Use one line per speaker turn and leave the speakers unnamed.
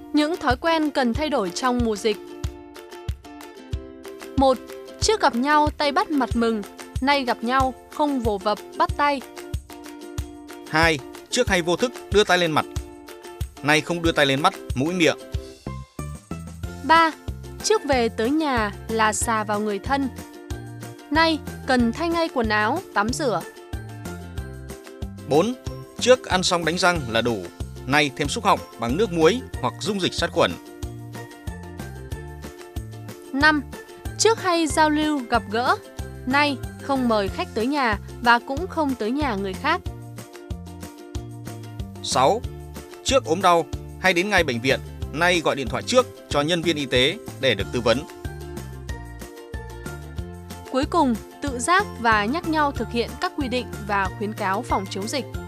Những thói quen cần thay đổi trong mùa dịch. 1. Trước gặp nhau tay bắt mặt mừng, nay gặp nhau không vồ vập bắt tay.
2. Trước hay vô thức đưa tay lên mặt, nay không đưa tay lên mắt, mũi miệng.
3. Trước về tới nhà là xà vào người thân, nay cần thay ngay quần áo, tắm rửa.
4. Trước ăn xong đánh răng là đủ, nay thêm xúc họng bằng nước muối hoặc dung dịch sát khuẩn.
5. Trước hay giao lưu gặp gỡ, nay không mời khách tới nhà và cũng không tới nhà người khác.
6. Trước ốm đau hay đến ngay bệnh viện, nay gọi điện thoại trước cho nhân viên y tế để được tư vấn.
Cuối cùng, tự giác và nhắc nhau thực hiện các quy định và khuyến cáo phòng chống dịch.